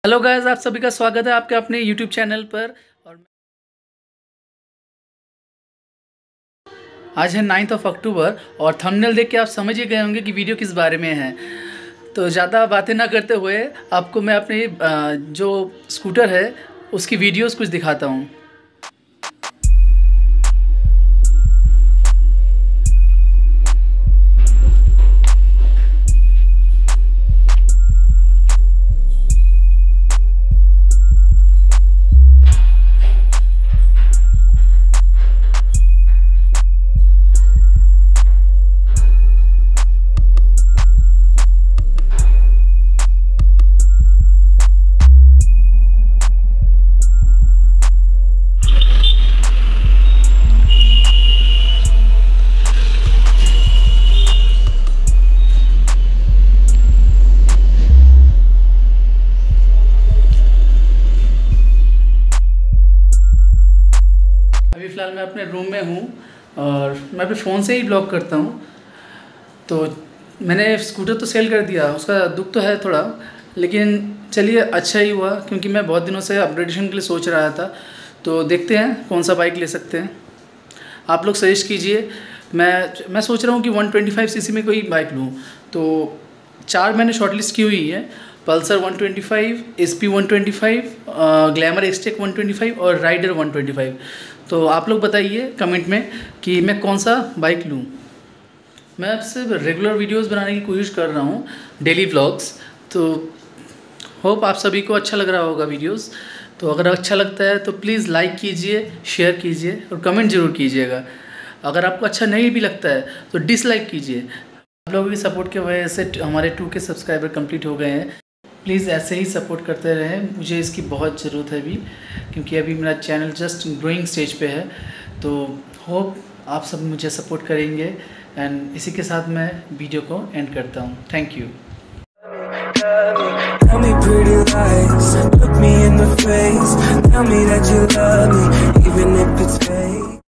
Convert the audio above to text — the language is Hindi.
हेलो गाइस, आप सभी का स्वागत है आपके अपने यूट्यूब चैनल पर। और आज है 9 अक्टूबर और थंबनेल देख के आप समझ ही गए होंगे कि वीडियो किस बारे में है। तो ज़्यादा बातें ना करते हुए आपको मैं अपनी जो स्कूटर है उसकी वीडियोस कुछ दिखाता हूँ। अभी फ़िलहाल मैं अपने रूम में हूँ और मैं अपने फ़ोन से ही ब्लॉग करता हूँ। तो मैंने स्कूटर तो सेल कर दिया, उसका दुख तो है थोड़ा, लेकिन चलिए अच्छा ही हुआ क्योंकि मैं बहुत दिनों से अपग्रेडेशन के लिए सोच रहा था। तो देखते हैं कौन सा बाइक ले सकते हैं, आप लोग सजेस्ट कीजिए। मैं सोच रहा हूँ कि 125 सीसी में कोई बाइक लूँ। तो 4 मैंने शॉर्टलिस्ट की हुई है: पल्सर 125, SP 125, ग्लैमर एक्सटेक 125 और राइडर 125। तो आप लोग बताइए कमेंट में कि मैं कौन सा बाइक लूँ। मैं आपसे रेगुलर वीडियोस बनाने की कोशिश कर रहा हूँ, डेली व्लॉग्स। तो होप आप सभी को अच्छा लग रहा होगा वीडियोस। तो अगर अच्छा लगता है तो प्लीज़ लाइक कीजिए, शेयर कीजिए और कमेंट ज़रूर कीजिएगा। अगर आपको अच्छा नहीं भी लगता है तो डिसलाइक कीजिए। आप लोगों की सपोर्ट की वजह से हमारे 2K सब्सक्राइबर कंप्लीट हो गए हैं। प्लीज़ ऐसे ही सपोर्ट करते रहें, मुझे इसकी बहुत ज़रूरत है अभी, क्योंकि अभी मेरा चैनल जस्ट ग्रोइंग स्टेज पे है। तो होप आप सब मुझे सपोर्ट करेंगे। एंड इसी के साथ मैं वीडियो को एंड करता हूँ। Thank you. Tell me pretty lies, look me in the face, tell me that you love me.